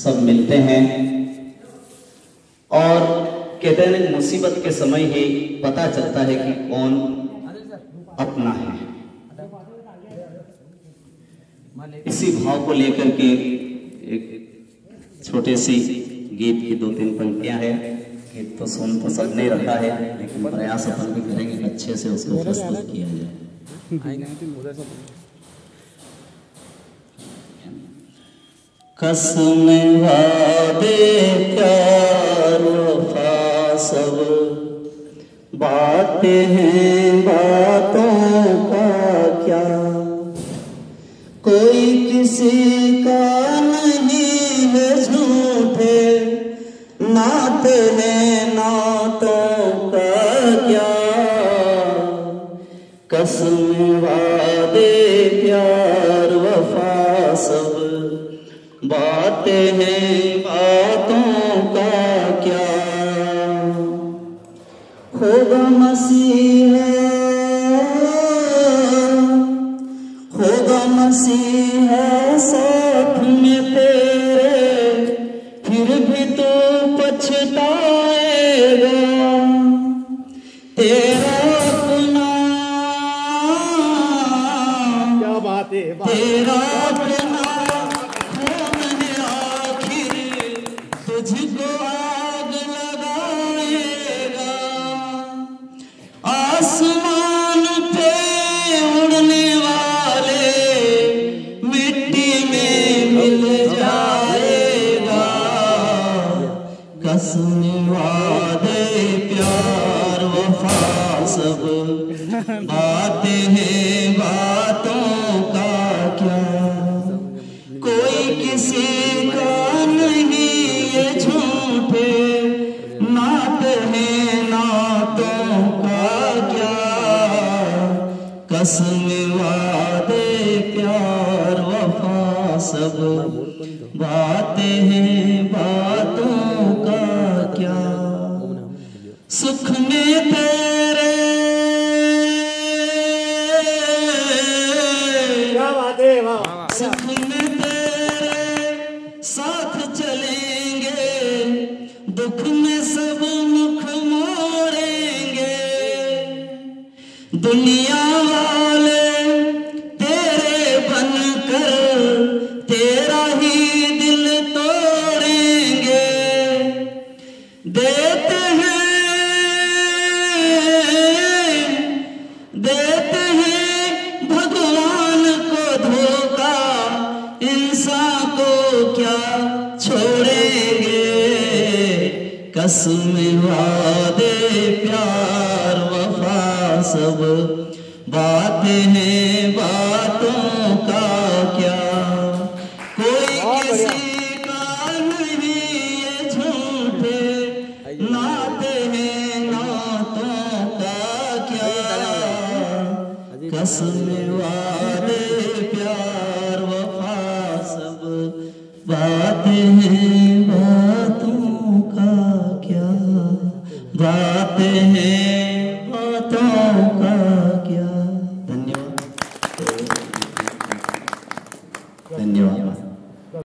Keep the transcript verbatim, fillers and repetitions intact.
सब मिलते हैं और कहते हैं मुसीबत के समय ही पता चलता है कि कौन अपना है। इसी भाव को लेकर के एक छोटे सी गीत की दो तीन पंक्तियां हैं। गीत तो सुन तो सबने रखा है, लेकिन प्रयास अपन भी करेंगे कि अच्छे से उसको प्रस्तुत किया जाए। कसम वादे प्यार वफा सब बातें हैं, बातों का क्या कोई किसी का नहीं है, झूठे नाते हैं, नातों का क्या कसम वादे प्यार वफा सब बातें हैं, बातों का क्या खुदा मसीह है, खुदा मसीह है साथ में तेरे, फिर भी तो पछताएगा तेरा अपना, क्या बात है, तेरा अपना तुझको आग लगाएगा। आसमान पे उड़ने वाले मिट्टी में मिल जाएगा। कसम वादे प्यार वफा सब बातें हैं, बातों का क्या कोई किसी का झूठे नाते हैं, नातों का क्या कसम वादे प्यार वफा सब बातें हैं, बातों का क्या सुख में तेरे, क्या बात है, वाह सुख में तेरे साथ चलेंगे, दुख में सब मुख मोड़ेंगे। दुनिया वाले तेरे बनकर तेरा ही दिल तोड़ेंगे। देते हैं देते हैं भगवान को धोखा, इंसान को क्या छोड़ेंगे। कसम वादे प्यार वफा सब बातें हैं, बातों का क्या कोई किसी का नहीं, ये झूठे नाते हैं, नातों का क्या कसम वादे प्यार वफा सब बातें हैं, बातों का क्या बातें हैं।